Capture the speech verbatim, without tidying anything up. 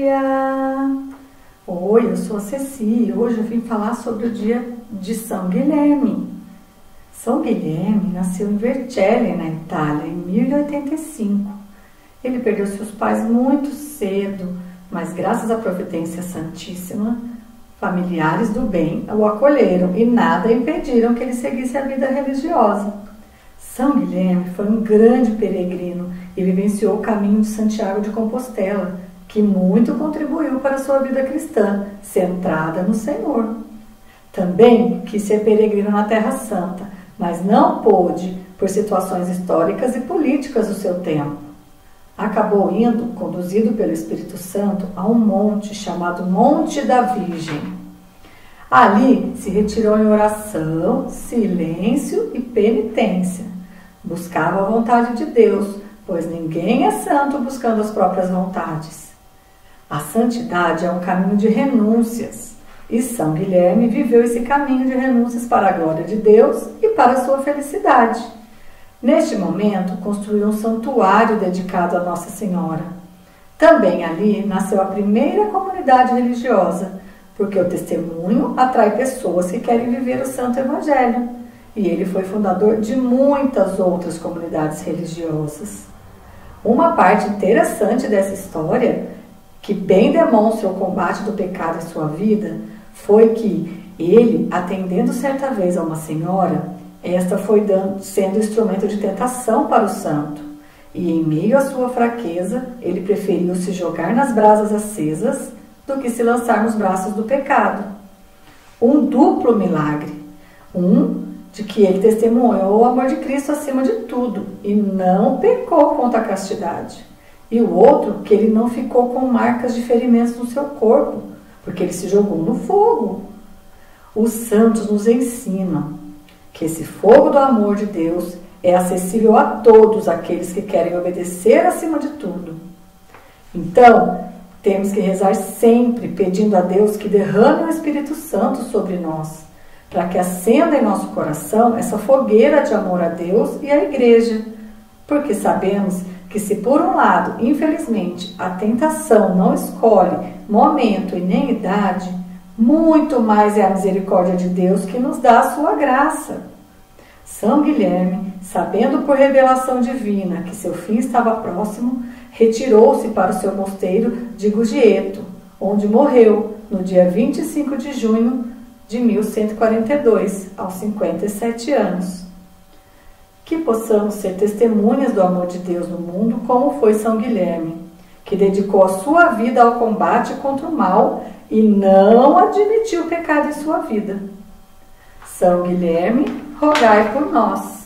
dia! Oi, eu sou a Ceci e hoje eu vim falar sobre o dia de São Guilherme. São Guilherme nasceu em Vercelli, na Itália, em mil e oitenta e cinco. Ele perdeu seus pais muito cedo, mas graças à providência santíssima, familiares do bem o acolheram e nada impediram que ele seguisse a vida religiosa. São Guilherme foi um grande peregrino e vivenciou o caminho de Santiago de Compostela, que muito contribuiu para a sua vida cristã, centrada no Senhor. Também quis ser peregrino na Terra Santa, mas não pôde por situações históricas e políticas do seu tempo. Acabou indo, conduzido pelo Espírito Santo, a um monte chamado Monte da Virgem. Ali se retirou em oração, silêncio e penitência. Buscava a vontade de Deus, pois ninguém é santo buscando as próprias vontades. A santidade é um caminho de renúncias, e São Guilherme viveu esse caminho de renúncias para a glória de Deus e para a sua felicidade. Neste momento, construiu um santuário dedicado a Nossa Senhora. Também ali nasceu a primeira comunidade religiosa, porque o testemunho atrai pessoas que querem viver o Santo Evangelho, e ele foi fundador de muitas outras comunidades religiosas. Uma parte interessante dessa história, que bem demonstra o combate do pecado em sua vida, foi que ele, atendendo certa vez a uma senhora, esta foi dando, sendo instrumento de tentação para o santo, e em meio à sua fraqueza, ele preferiu se jogar nas brasas acesas do que se lançar nos braços do pecado. Um duplo milagre, um de que ele testemunhou o amor de Cristo acima de tudo e não pecou contra a castidade. E o outro, que ele não ficou com marcas de ferimentos no seu corpo, porque ele se jogou no fogo. Os santos nos ensinam que esse fogo do amor de Deus é acessível a todos aqueles que querem obedecer acima de tudo. Então, temos que rezar sempre pedindo a Deus que derrame o Espírito Santo sobre nós, para que acenda em nosso coração essa fogueira de amor a Deus e à Igreja, porque sabemos que se por um lado, infelizmente, a tentação não escolhe momento e nem idade, muito mais é a misericórdia de Deus que nos dá a sua graça. São Guilherme, sabendo por revelação divina que seu fim estava próximo, retirou-se para o seu mosteiro de Guggieto, onde morreu no dia vinte e cinco de junho de mil cento e quarenta e dois, aos cinquenta e sete anos. Que possamos ser testemunhas do amor de Deus no mundo, como foi São Guilherme, que dedicou a sua vida ao combate contra o mal e não admitiu o pecado em sua vida. São Guilherme, rogai por nós.